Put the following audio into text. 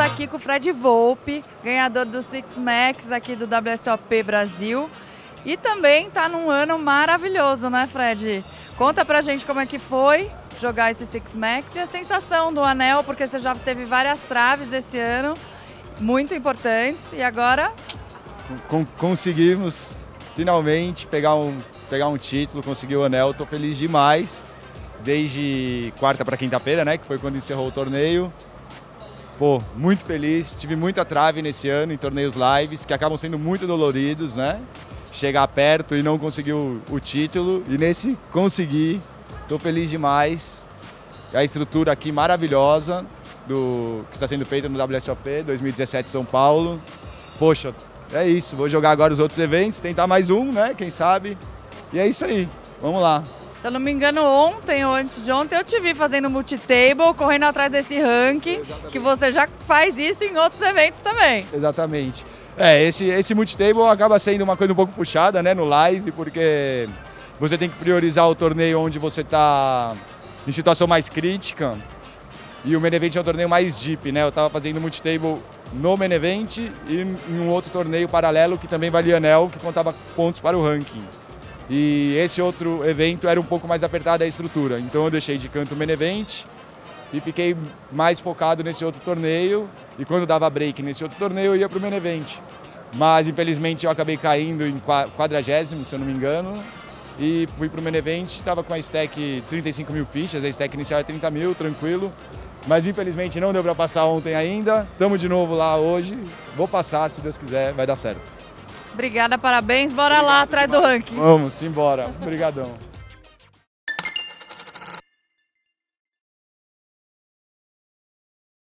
aqui com o Fred Volpi, ganhador do Six Max aqui do WSOP Brasil. E também está num ano maravilhoso, né, Fred? Conta pra gente como é que foi jogar esse Six Max e a sensação do anel, porque você já teve várias traves esse ano, muito importantes, e agora... Conseguimos finalmente pegar um título, conseguir o anel, estou feliz demais. Desde quarta para quinta-feira, né, que foi quando encerrou o torneio. Pô, muito feliz, tive muita trave nesse ano em torneios lives, que acabam sendo muito doloridos, né? Chegar perto e não conseguir o título, e nesse consegui, estou feliz demais. A estrutura aqui maravilhosa, que está sendo feita no WSOP 2017 São Paulo. Poxa, é isso, vou jogar agora os outros eventos, tentar mais um, né, quem sabe. E é isso aí, vamos lá. Se eu não me engano, ontem ou antes de ontem eu te vi fazendo multitable, correndo atrás desse ranking, que você já faz isso em outros eventos também. Exatamente. Esse multitable acaba sendo uma coisa um pouco puxada, né, no live, porque você tem que priorizar o torneio onde você está em situação mais crítica, e o main event é um torneio mais deep, né? Eu estava fazendo multitable no main event e em um outro torneio paralelo que também valia anel, que contava pontos para o ranking. E esse outro evento era um pouco mais apertada a estrutura, então eu deixei de canto o main event e fiquei mais focado nesse outro torneio, e quando dava break nesse outro torneio eu ia para o main event. Mas infelizmente eu acabei caindo em 40º, se eu não me engano, e fui para o main event, estava com a stack 35 mil fichas, a stack inicial é 30 mil, tranquilo, mas infelizmente não deu para passar ontem ainda, estamos de novo lá hoje, vou passar, se Deus quiser, vai dar certo. Obrigada, parabéns. Bora lá atrás do ranking. Vamos embora. Obrigadão.